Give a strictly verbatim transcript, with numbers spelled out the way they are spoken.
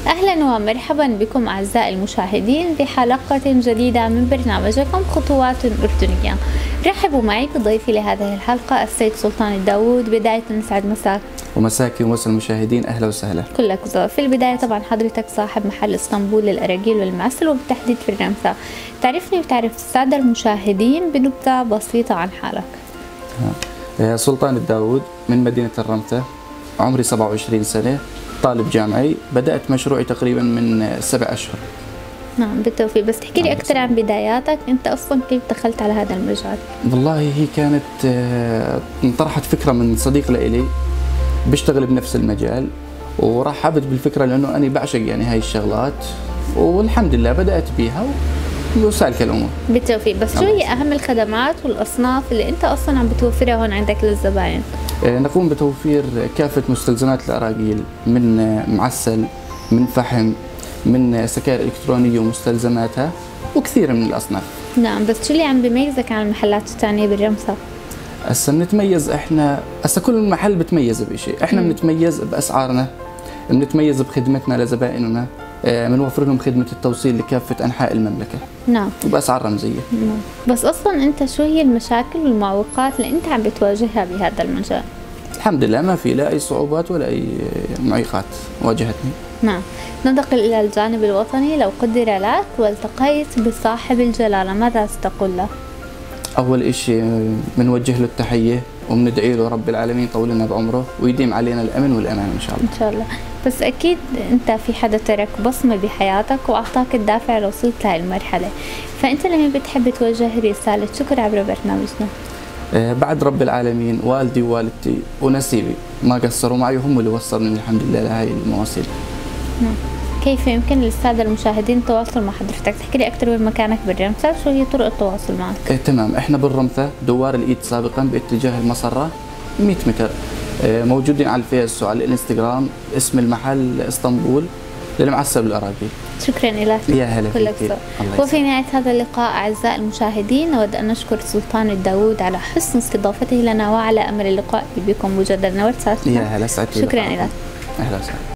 أهلا ومرحبا بكم أعزائي المشاهدين بحلقة جديدة من برنامجكم خطوات أردنية. رحبوا معي بضيفي لهذه الحلقة السيد سلطان الداوود. بداية نسعد مساك ومساكي ومسا المشاهدين، أهلا وسهلا. كلك ذوق. في البداية طبعا حضرتك صاحب محل اسطنبول للأراجيل والمعسل وبالتحديد في الرمثة، تعرفني وتعرف السادة المشاهدين بنبذة بسيطة عن حالك. سلطان الداوود من مدينة الرمثة، عمري سبعة وعشرين سنة، طالب جامعي، بدأت مشروعي تقريبا من سبع أشهر. نعم بالتوفيق. بس تحكي لي أكثر عن بداياتك، أنت أصلا كيف دخلت على هذا المجال؟ والله هي كانت انطرحت فكرة من صديق لإلي بيشتغل بنفس المجال، ورحبت بالفكرة لأنه أنا بعشق يعني هاي الشغلات، والحمد لله بدأت بيها وسالكة الأمور. بالتوفيق. بس شو هي أهم الخدمات والأصناف اللي أنت أصلا عم بتوفرها هون عندك للزباين؟ نقوم بتوفير كافة مستلزمات الأراجيل، من معسل، من فحم، من سكائر إلكترونية ومستلزماتها، وكثير من الأصناف. نعم. بس شو اللي عم بيميزك عن المحلات الثانية بالرمثة؟ هسا بنتميز احنا، هسا كل محل بتميز بشيء، احنا بنتميز بأسعارنا، بنتميز بخدمتنا لزبائننا، بنوفر لهم خدمة التوصيل لكافة أنحاء المملكة. نعم. وبأسعار رمزية. نعم. بس أصلا أنت شو هي المشاكل والمعوقات اللي أنت عم بتواجهها بهذا المجال؟ الحمد لله ما في لا أي صعوبات ولا أي معيقات واجهتني. نعم. ننتقل إلى الجانب الوطني. لو قدر لك والتقيت بصاحب الجلالة ماذا ستقول له؟ أول إشي بنوجه له التحية وبندعي له رب العالمين يطول لنا بعمره ويديم علينا الأمن والأمان إن شاء الله. إن شاء الله. بس أكيد أنت في حدا ترك بصمة بحياتك وأعطاك الدافع لوصلت لهي المرحلة، فأنت لما بتحب توجه رسالة شكر عبر برنامجنا؟ آه بعد رب العالمين والدي ووالدتي ونسيبي ما قصروا معي، وهم اللي وصلوني الحمد لله لهي المواصيل. نعم. كيف يمكن للسادة المشاهدين التواصل مع حضرتك؟ تحكي لي أكثر من مكانك بالرمثة، شو هي طرق التواصل معك؟ آه تمام، احنا بالرمثة دوار الإيد سابقا باتجاه المسرة مئة متر، آه موجودين على الفيس وعلى الانستغرام، اسم المحل اسطنبول للمعسل بالأراجيل. شكرا لك. يا هلا فيك. وفي نهاية هذا اللقاء أعزائي المشاهدين نود أن نشكر سلطان الداوود على حسن استضافته لنا، وعلى أمل اللقاء بكم مجددا. يا هلا، سعدت. شكرا لك. أهلا وسهلا.